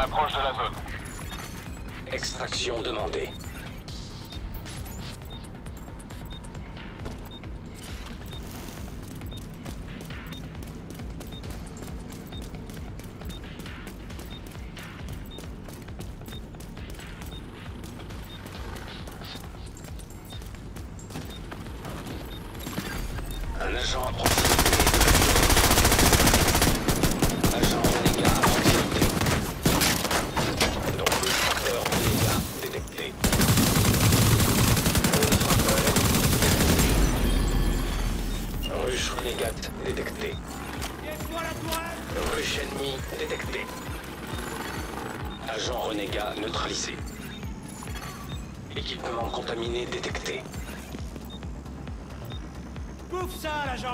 approche de la zone. Extraction demandée. Un agent à proximité. Agent renégat à proximité. Nombreux facteurs renégat détectés. Ruche renégate détectée. Ruche ennemie détectée. Agent renégat neutralisé. Équipement contaminé détecté. Bouffe ça, l'agent!